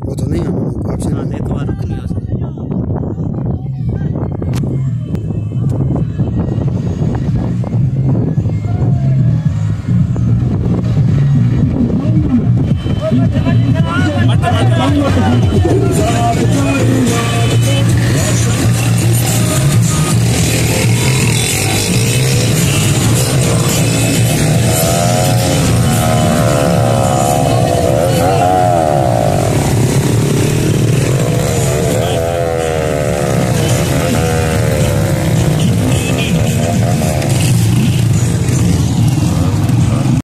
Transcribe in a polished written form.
وہ تو نہیں آنا آپشن ایک بار رک نہیں ہو سکتا